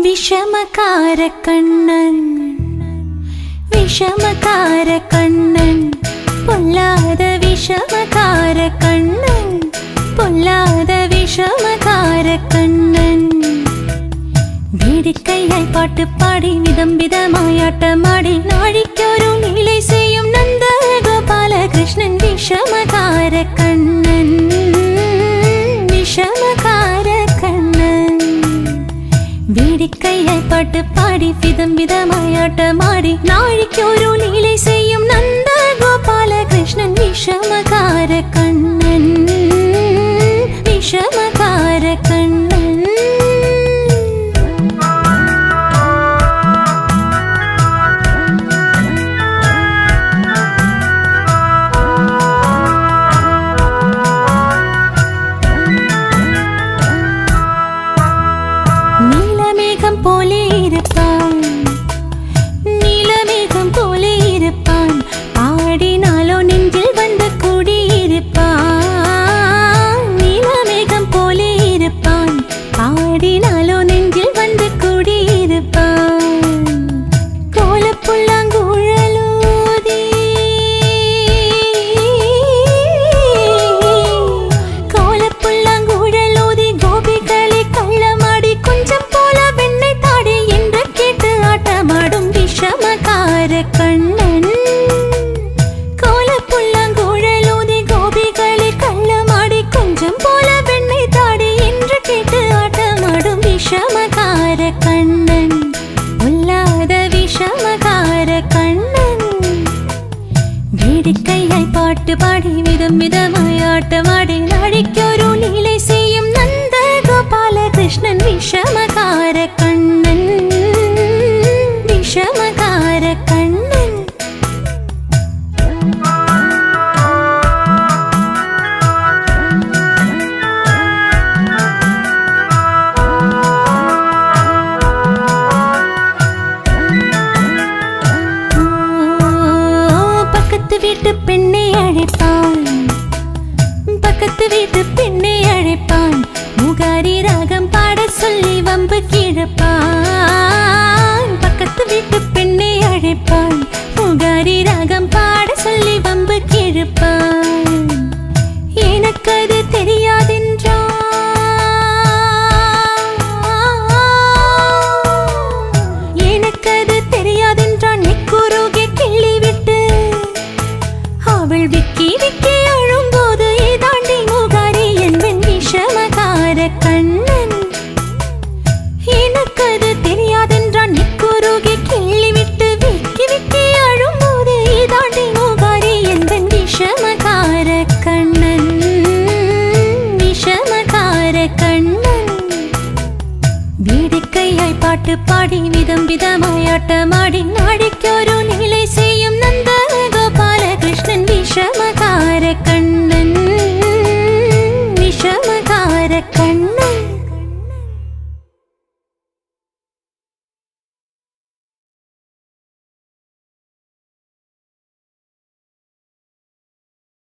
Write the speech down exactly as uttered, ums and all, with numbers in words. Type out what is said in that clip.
விஷமகார கண்ணன் விஷமகார கண்ணன் பொல்லாத விஷமகார கண்ணன் பொல்லாத விஷமகார கண்ணன் வேடிக்கையாய் பாட்டு பாடி விதம் விதமாய் ஆட்டமாடி நாழிக்கொரு லீலை செய்யும் நந்த கோபால கிருஷ்ணன் விஷமகார கண்ணன் விஷமகார கண்ணன் வேடிக்கையாய் பாட்டு பாடி விதம் விதமாய் ஆட்டமாடி நாழிக்கொரு லீலை செய்யும் நந்த கோபால கிருஷ்ணன் விஷமகார கண்ணன் விஷமகார கண்ணன் பாட்டு பாடி விதம் விதமாய் ஆட்டமாடி நாழிக்கொரு லீலை செய்யும் நந்த கோபால கிருஷ்ணன் விஷமகார கண்ணன் விஷமகார கண்ணன் பக்கத்து வீட்டு பெண்ணை அழைப்பான் பக்கத்து வீட்டு பெண்ணை அழைப்பான் முகாரி ராகம் பாட சொல்லி வம்பு கிழப்பான் பக்கத்து வீட்டு பெண்ணை அழைப்பான் முகாரி ராகம் பாட சொல்லி வம்பு கிழப்பான் எனக்கு அது தெரியாதென்றான் எனக்கு அது தெரியாதென்றான் நெக்குருகே கிள்ளி விட்டு அவள் விக்கி விக்கி அழும்போது ஏதாண்டி முகாரி என்பன் விஷமகார கண்ணன் எனக்கு அது தெரியாதென்றான் நெக்குருகே கிள்ளி விட்டு விக்கி விக்கி அழும்போது ஏதாண்டி முகாரி என்பன் விஷமகார கண்ணன் விஷமகார கண்ணன் வேடிக்கையாய் பாட்டு பாடி விதம் விதமாய் ஆட்டமாடி நாழிக்கொரு லீலை செய்யும் நந்த கோபால கிருஷ்ணன் விஷமகார கண்ணன் விஷமகார கண்ணன்